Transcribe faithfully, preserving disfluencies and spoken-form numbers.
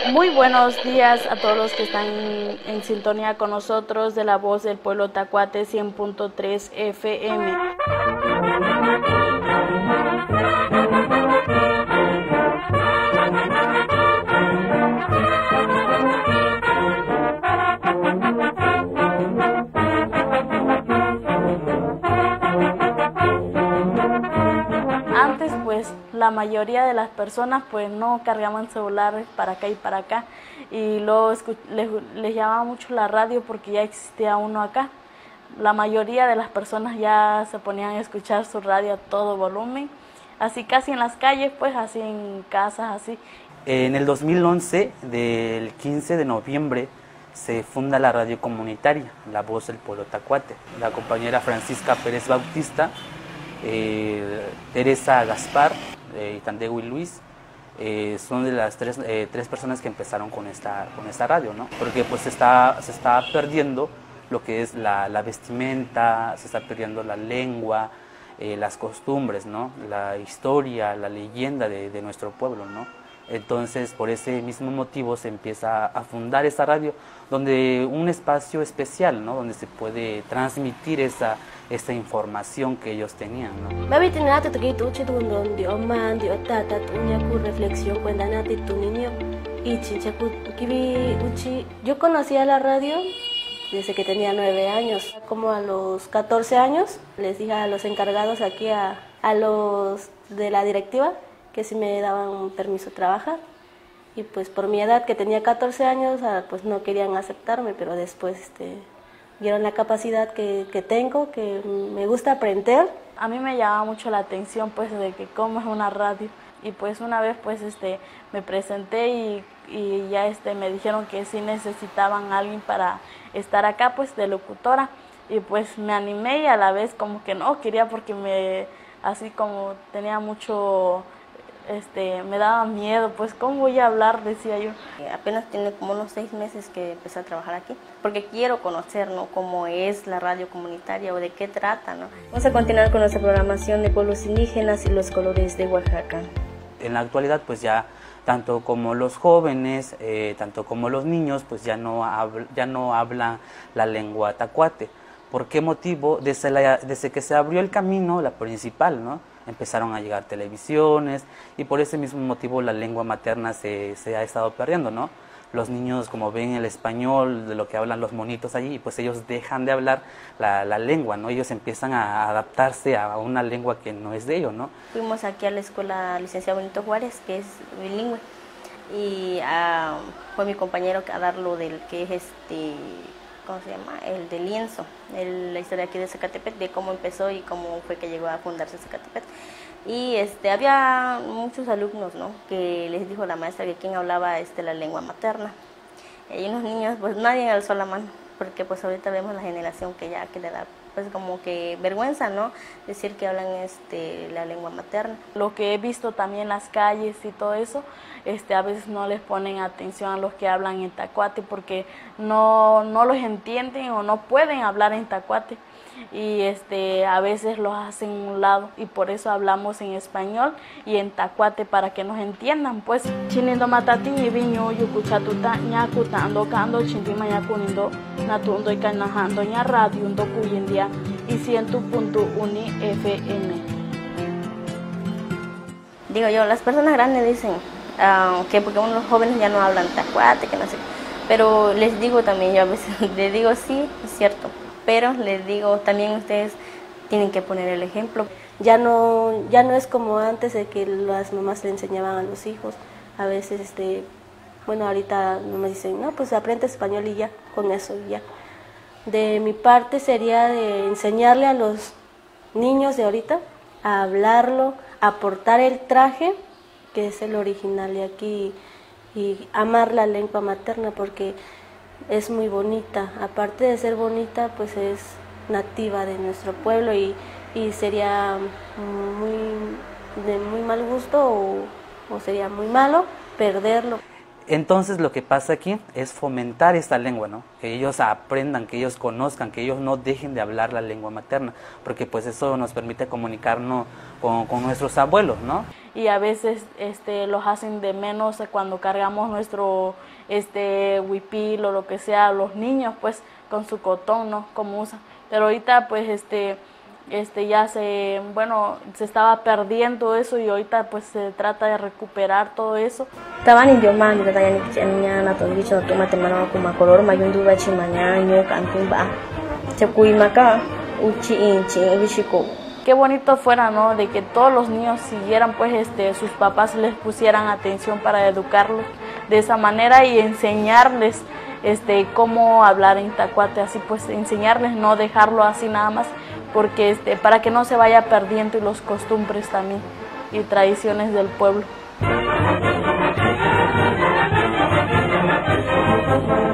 Muy buenos días a todos los que están en sintonía con nosotros de La Voz del Pueblo Tacuate cien punto tres F M. Antes pues la mayoría de las personas pues no cargaban celulares para acá y para acá y luego les, les llamaba mucho la radio porque ya existía uno acá. La mayoría de las personas ya se ponían a escuchar su radio a todo volumen, así casi en las calles, pues así en casas, así. En el dos mil once, del quince de noviembre, se funda la radio comunitaria, La Voz del Pueblo Tacuate. La compañera Francisca Pérez Bautista, eh, Teresa Gaspar eh, y Tandegui Luis eh, son de las tres, eh, tres personas que empezaron con esta, con esta radio, ¿no? Porque pues se está, se está perdiendo lo que es la, la vestimenta, se está perdiendo la lengua, eh, las costumbres, ¿no? La historia, la leyenda de, de nuestro pueblo, ¿no? Entonces, por ese mismo motivo se empieza a fundar esta radio, donde un espacio especial, ¿no? Donde se puede transmitir esa, esa información que ellos tenían, ¿no? Yo conocía la radio desde que tenía nueve años. Como a los catorce años, les dije a los encargados aquí, a, a los de la directiva, que si me daban permiso de trabajar. Y pues por mi edad, que tenía catorce años, pues no querían aceptarme, pero después este, vieron la capacidad que, que tengo, que me gusta aprender. A mí me llamaba mucho la atención pues de que cómo es una radio. Y pues una vez pues este me presenté y, y ya este me dijeron que sí necesitaban a alguien para estar acá pues de locutora. Y pues me animé y a la vez como que no quería porque me así como tenía mucho este me daba miedo, pues cómo voy a hablar, decía yo. Apenas tiene como unos seis meses que empecé a trabajar aquí, porque quiero conocer, ¿no?, cómo es la radio comunitaria o de qué trata, ¿no? Vamos a continuar con nuestra programación de pueblos indígenas y los colores de Oaxaca. En la actualidad pues ya tanto como los jóvenes, eh, tanto como los niños pues ya no, habl ya no hablan la lengua tacuate. ¿Por qué motivo? Desde, la, desde que se abrió el camino, la principal, ¿no?, empezaron a llegar televisiones y por ese mismo motivo la lengua materna se, se ha estado perdiendo, ¿no? Los niños como ven el español, de lo que hablan los monitos allí, pues ellos dejan de hablar la, la lengua, ¿no? Ellos empiezan a adaptarse a una lengua que no es de ellos, ¿no? Fuimos aquí a la escuela Licenciado Benito Juárez, que es bilingüe, y uh, fue mi compañero a dar lo del que es este... ¿cómo se llama? El de lienzo, el, la historia aquí de Zacatepec, de cómo empezó y cómo fue que llegó a fundarse Zacatepec. Y este, había muchos alumnos, ¿no?, que les dijo la maestra que quién hablaba este, la lengua materna. Y unos niños, pues nadie alzó la mano, porque pues ahorita vemos la generación que ya que le da pues como que vergüenza, ¿no?, decir que hablan este, la lengua materna. Lo que he visto también en las calles y todo eso, este, a veces no les ponen atención a los que hablan en tacuate porque no, no los entienden o no pueden hablar en tacuate y este, a veces los hacen a un lado y por eso hablamos en español y en tacuate para que nos entiendan, pues. Chinindo matati y viño yucuchatuta ñacuta ando kando chintima ñacunindo natundo y canajando ña radio undo cuyendia y cien punto uno F M. Digo yo, las personas grandes dicen uh, que porque unos jóvenes ya no hablan tacuate, que no sé, pero les digo también, yo a veces les digo sí, es cierto, pero les digo también ustedes tienen que poner el ejemplo. Ya no, ya no es como antes de que las mamás le enseñaban a los hijos. A veces, este, bueno, ahorita nomás dicen, no, pues aprende español y ya, con eso y ya. De mi parte sería de enseñarle a los niños de ahorita a hablarlo, a portar el traje, que es el original de aquí, y, y amar la lengua materna porque es muy bonita. Aparte de ser bonita, pues es nativa de nuestro pueblo y, y sería muy de muy mal gusto o, o sería muy malo perderlo. Entonces lo que pasa aquí es fomentar esta lengua, ¿no? Que ellos aprendan, que ellos conozcan, que ellos no dejen de hablar la lengua materna, porque pues eso nos permite comunicarnos con, con nuestros abuelos, ¿no? Y a veces este, los hacen de menos cuando cargamos nuestro este, huipil o lo que sea, los niños pues con su cotón, ¿no? Como usan. Pero ahorita pues este... Este ya se, bueno, se estaba perdiendo eso y ahorita pues se trata de recuperar todo eso. Tawan idioma mi tata yani kichanya na to bicho to mate mana kuma kolor mayundu bachi mañaño cantumba. Chekui maka uchi inchi bishiko. Qué bonito fuera, ¿no? De que todos los niños siguieran pues este sus papás les pusieran atención para educarlos de esa manera y enseñarles este cómo hablar en tacuate, así pues enseñarles, no dejarlo así nada más, porque este, para que no se vaya perdiendo y los costumbres también y tradiciones del pueblo.